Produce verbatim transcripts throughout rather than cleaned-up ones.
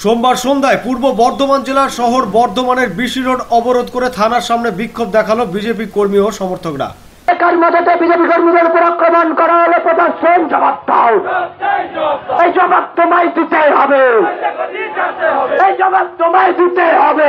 সোমবার সন্ধ্যায় পূর্ব বর্ধমান জেলার শহর বর্ধমানের বিসি রোড অবরোধ করে থানার সামনে বিক্ষোভ দেখালো বিজেপি কর্মী ও সমর্থকরা। বিজেপি কর্মীদের উপর আক্রমণ করা হলে প্রশাসন জবাব দাও, এই জবাব তোমায় দিতে হবে, এই জবাব তোমায় দিতে হবে।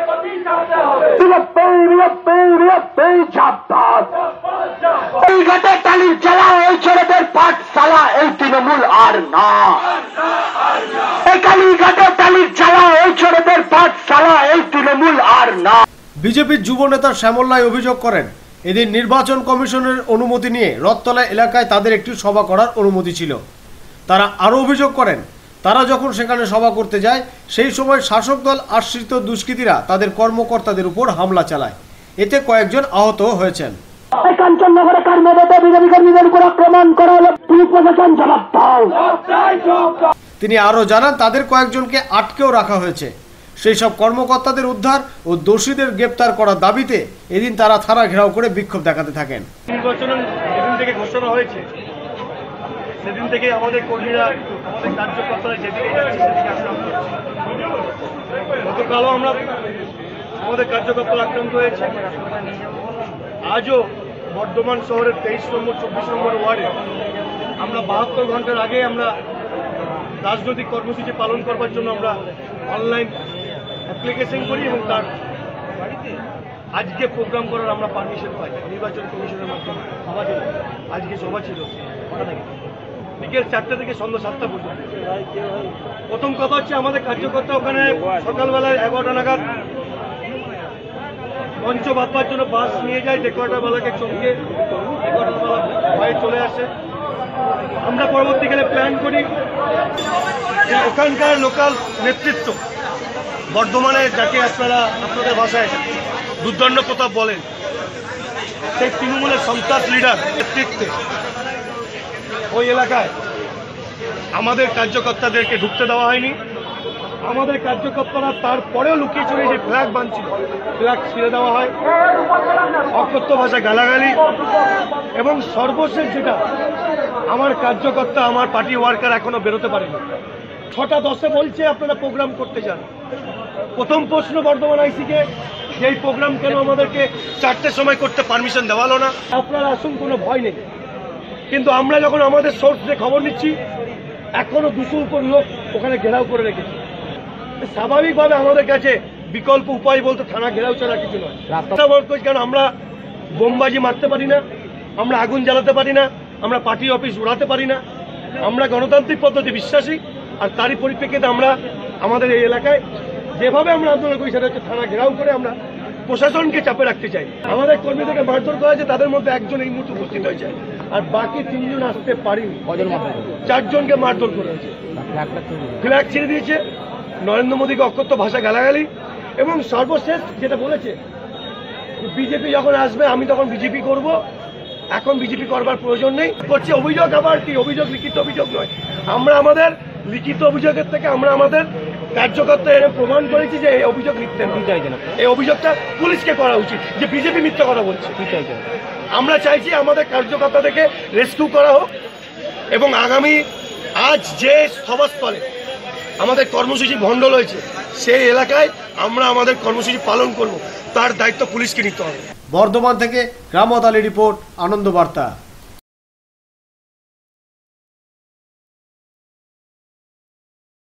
এই ঘাটে টালির জেলা এই ছেলেদের পাঠশালা এই তৃণমূল আর না, এই কালীঘাটে টালির জেলা এই ছেলেদের পাঠশালা এই তৃণমূল আর না। বিজেপির যুব নেতা শ্যামল রায় অভিযোগ করেন, এদিন নির্বাচন কমিশনের অনুমতি নিয়ে রথতলা এলাকায় তাদের একটি সভা করার অনুমতি ছিল। তারা আরও অভিযোগ করেন, তারা যখন সেখানে সভা করতে যায় সেই সময় শাসক দল আশ্রিত দুষ্কৃতীরা তাদের কর্মকর্তাদের উপর হামলা চালায়, এতে কয়েকজন আহত হয়েছেন। তিনি আরও জানান, তাদের কয়েকজনকে আটকেও রাখা হয়েছে। সেই সব কর্মকর্তাদের উদ্ধার ও দোষীদের গ্রেপ্তার করার দাবিতে এদিন তারা থানা ঘেরাও করে বিক্ষোভ দেখাতে থাকেন। নির্বাচন যেদিন থেকে ঘোষণা হয়েছে সেদিন থেকে আমাদের কর্মীরা, আমাদের কার্যকর্তারা যেদিকে যাচ্ছে সেদিকে আক্রান্ত হচ্ছে। গতকালও আমরা আমাদের কার্যকর্তারা আক্রান্ত হয়েছে। আজও বর্ধমান শহরের তেইশ নম্বর চব্বিশ নম্বর ওয়ার্ডে আমরা বাহাত্তর ঘন্টার আগে আমরা রাজনৈতিক কর্মসূচি পালন করবার জন্য আমরা অনলাইন অ্যাপ্লিকেশন করি এবং তার আজকে প্রোগ্রাম করার আমরা পারমিশন পাই নির্বাচন কমিশনের মাধ্যমে। আমাদের আজকে সভা ছিল বিকেল চারটে থেকে সন্ধ্যা সাতটা পর্যন্ত। প্রথম কথা হচ্ছে, আমাদের কার্যকর্তা ওখানে সকালবেলায় এগারোটা নাগাদ মঞ্চ বাঁধবার জন্য বাস নিয়ে যায়, এগারোটা বেলাকে চমকে এগারোটা বেলা ভয়ে চলে আসে। আমরা পরবর্তীকালে প্ল্যান করি ওখানকার লোকাল নেতৃত্ব, বর্ধমানে যাকে আপনারা আপনাদের ভাষায় দুর্দণ্ড প্রতাপ বলেন, সেই তৃণমূলের সন্ত্রাস লিডার নেতৃত্বে ওই এলাকায় আমাদের কার্যকর্তাদেরকে ঢুকতে দেওয়া হয়নি। আমাদের কার্যকর্তারা তারপরেও লুকিয়ে চলে যে ফ্ল্যাগ বাঁধছিল, ফ্ল্যাগ ছিঁড়ে দেওয়া হয়, অকথ্য ভাষায় গালাগালি, এবং সর্বশেষ যেটা, আমার কার্যকর্তা আমার পার্টি ওয়ার্কার এখনো বেরোতে পারেনি। ছটা দশে বলছে আপনারা প্রোগ্রাম করতে চান। প্রথম প্রশ্ন বর্ধমান আইসিকে, এই প্রোগ্রাম কেন আমাদেরকে চারটের সময় করতে পারমিশন দেওয়ালো না? আপনারা আসুন, কোনো ভয় নেই। কিন্তু আমরা যখন আমাদের সোর্স দিয়ে খবর নিচ্ছি, এখনো দুশো উপর লোক ওখানে ঘেরাও করে রেখেছে। স্বাভাবিকভাবে আমাদের কাছে বিকল্প উপায় বলতে থানা ঘেরাও ছাড়া কিছু নয়। রাস্তা বন্ধ করছি কারণ আমরা বোমবাজি মারতে পারি না, আমরা আগুন জ্বালাতে পারি না, আমরা পার্টি অফিস উড়াতে পারি না। আমরা গণতান্ত্রিক পদ্ধতি বিশ্বাসী, আর তারই পরিপ্রেক্ষিতে আমরা আমাদের এই এলাকায় যেভাবে আমরা আন্দোলন করি সেটা হচ্ছে থানা ঘেরাও করে আমরা প্রশাসনকে চাপে রাখতে চাই। আমাদের কর্মীদেরকে মারধর করা হয়েছে, তাদের মধ্যে একজন এই মুহূর্তে উপস্থিত হয়েছে, আর বাকি তিনজন আসতে পারেনি। চারজনকে মারধর করা হয়েছে, ফ্ল্যাগ ছেড়ে দিয়েছে, নরেন্দ্র মোদীকে অকথ্য ভাষা গালাগালি, এবং সর্বশেষ যেটা বলেছে বিজেপি যখন আসবে আমি তখন বিজেপি করব, এখন বিজেপি করবার প্রয়োজন নেই করছে। অভিযোগ আবার কি? অভিযোগ লিখিত অভিযোগ নয়, আমরা আমাদের লিখিত অভিযোগের থেকে আমরা আমাদের কার্যকর্তা এর প্রমাণ করেছি যে এই অভিযোগ মিথ্যা চাইছে না। এই অভিযোগটা পুলিশকে করা উচিত যে বিজেপি মিথ্যা কথা বলছে। আমরা চাইছি আমাদের কার্যকর্তাদেরকে রেস্কিউ করা হোক, এবং আগামী আজ যে সভাস্থলে আমাদের কর্মসূচি ভণ্ডল হয়েছে সেই এলাকায় আমরা আমাদের কর্মসূচি পালন করব, তার দায়িত্ব পুলিশকে নিতে হবে। বর্ধমান থেকে রামত আলী রিপোর্ট, আনন্দ বার্তা।